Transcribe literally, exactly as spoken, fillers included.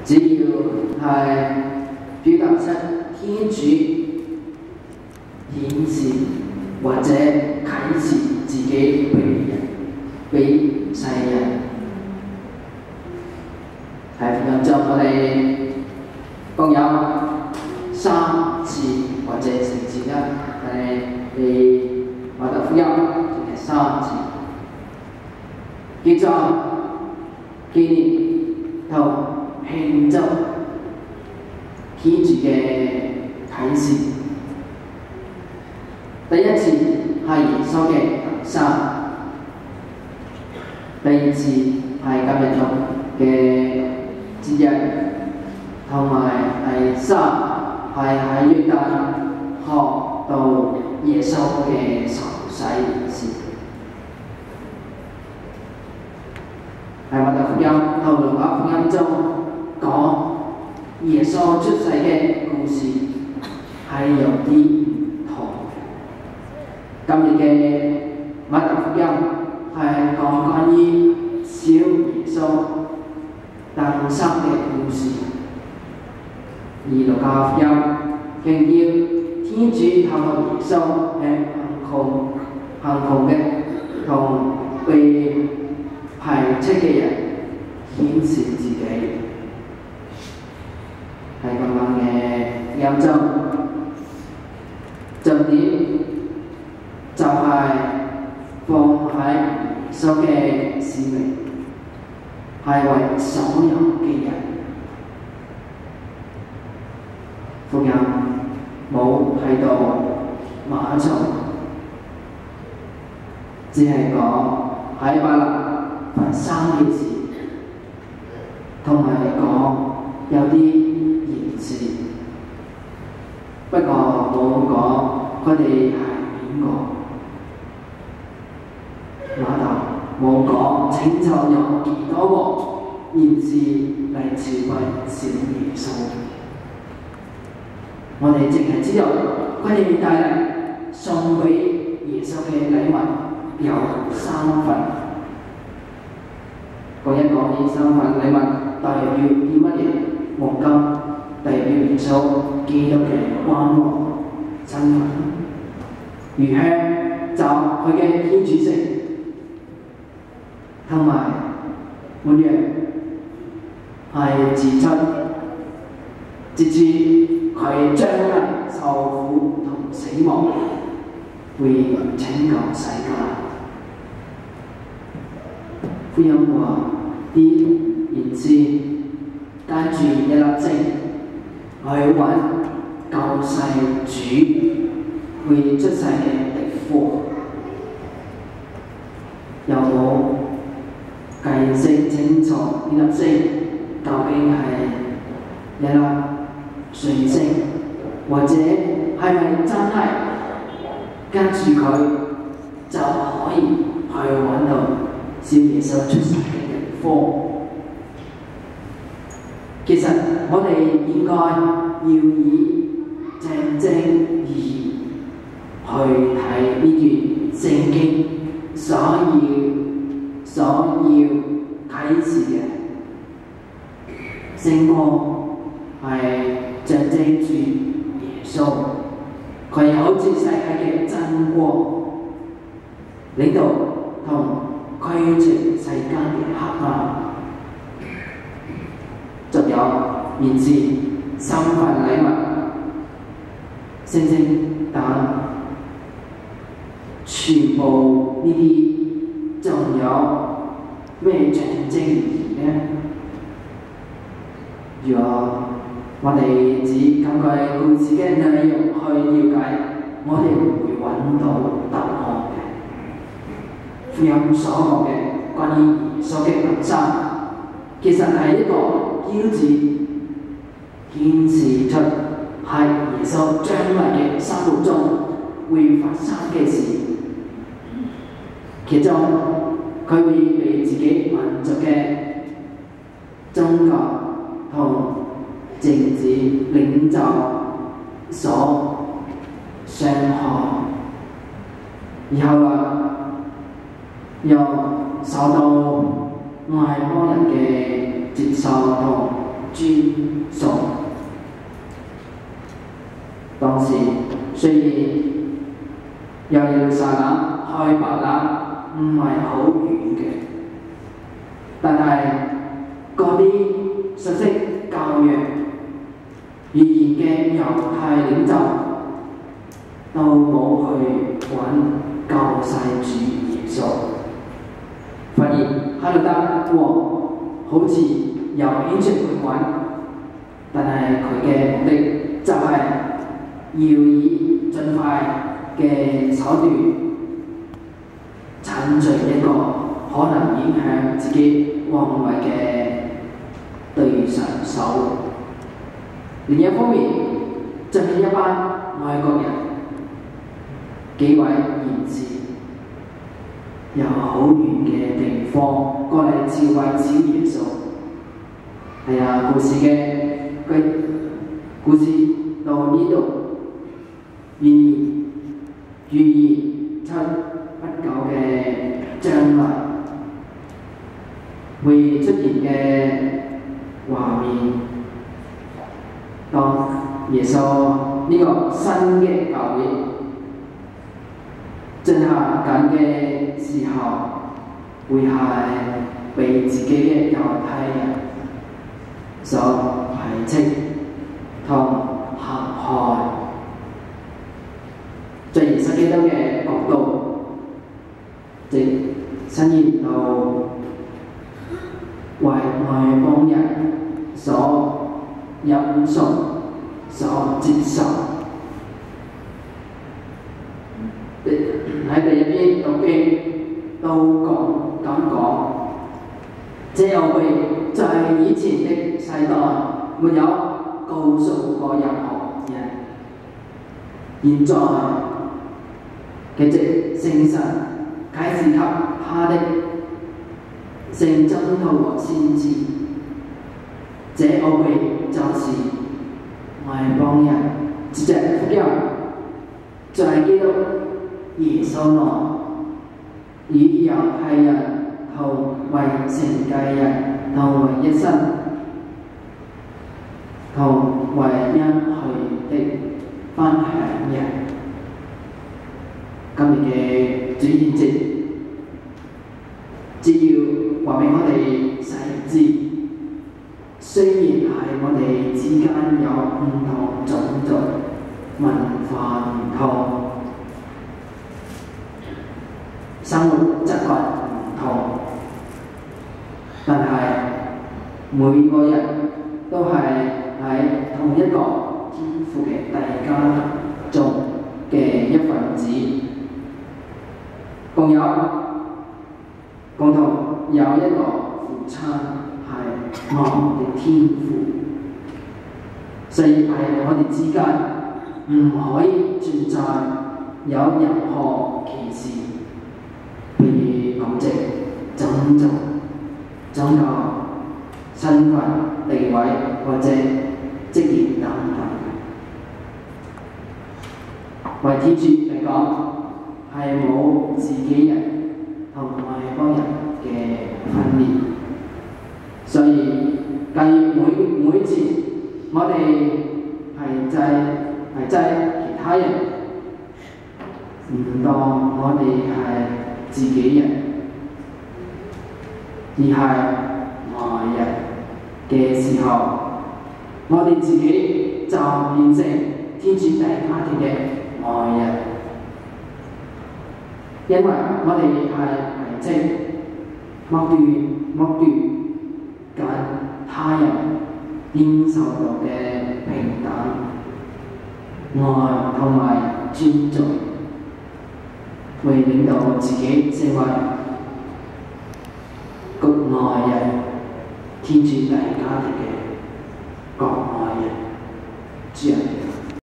只要係表達出天主顯示或者啟示自己俾人、俾世人，喺福音中我哋共有三次或者四次啦，但係你馬太福音淨係三次，叫做紀念同慶祝天主嘅啟示。第一次係耶穌嘅誕生，第二次係今日嘅節日，同埋第三係喺約旦河到耶穌嘅受洗儀式。喺馬太福音同路加福音中講耶穌出世嘅故事係有啲唔同。今日嘅馬太福音係講關於小耶穌誕生嘅故事，而路加福音強調天主透過耶穌係貧窮、貧窮嘅同被排斥嘅人顯示自己，係咁樣嘅音奏。重點就係放喺耶穌嘅使命，係為所有嘅人。福音冇喺度馬槽，只係講喺巴勒發生嘅事，同埋講有啲延遲，不過冇講佢哋係邊個。馬頭冇講清楚有幾多個延遲嚟朝拜小耶穌，我哋淨係知道佢哋帶嚟送俾耶穌嘅禮物有三份。講一講呢三份禮物代表啲乜嘢？黃金代表耶穌基督嘅光榮身份，乳香就佢嘅天主性，同埋滿羊係指出，直至佢將來受苦同死亡，會拯救世界。福音話啲言師帶住一粒星去揾救世主會出世嘅地方，又冇解釋清楚呢粒星究竟係一粒水星，或者係咪真係跟住佢就可以去揾到小耶穌出世嘅地方。其實我哋應該要以正正義去睇呢段聖經所要所要啟示嘅聖光，係象徵住耶穌，佢好似世界嘅真光，領導同驅除世間嘅黑暗。仲有面試三份禮物、星星等，全部呢啲仲有咩象徵意義呢？如果我哋只根據故事嘅內容去了解，我哋唔會揾到答案嘅。福音所講嘅關於耶穌嘅誕生，其實係一個標誌，顯示出係耶穌將來嘅生活中會發生嘅事。其中佢會被自己民族嘅宗教同政治領袖所傷害，而後來又受到外邦人嘅接受同尊崇。當時雖然由耶路撒冷去白冷唔係好遠嘅，但係嗰啲信息教育語言嘅猶太領袖都冇去揾救世主耶穌，反而哈魯德王好似有興趣去揾，但係佢嘅目的就係要以盡快嘅手段剷除一個可能影響自己皇位嘅對上手。另一方面，就係一班外國人，幾位賢士由好遠嘅地方過嚟朝為小耶穌。係啊，故事嘅佢故事到呢度，然而預言出不久嘅將來會出現嘅畫面，當耶穌呢個新嘅教會進行緊嘅時候，會係被自己嘅猶太人所排斥同迫害。在耶穌基督嘅角度，即伸延到為外邦人所飲送、所接受。喺第一篇讀經都講咁講，這又為在以前的世代沒有告訴過任何人，現在嘅藉聖神啟示給他的聖真道和先知，這奧秘就是外邦人藉着福音，在基督耶穌內與猶太人同為承繼人同為一身，同為因佢的分享人。今日嘅主顯節，只要話俾我哋細知，雖然係我哋之間有唔同種族、文化唔同、生活習慣唔同，但係每個人都係喺同一個天父嘅大家族嘅一份子，共有共同有一個父親係我哋天父，所以喺我哋之間唔可以存在有任何歧視，譬如國籍、種族、宗教、身份、地位或者職業等等。為天主嚟講，係冇自己人同外邦人嘅分裂，所以假如每每次我哋係制係制其他人，唔當我哋係自己人，而係外人嘅時候，我哋自己就變成天主大家庭嘅外人，因為我哋係排斥、剝奪、剝奪緊他人應受到嘅平等、愛同埋尊重，會令到自己成為局外人，天主大家庭嘅國外人。主人。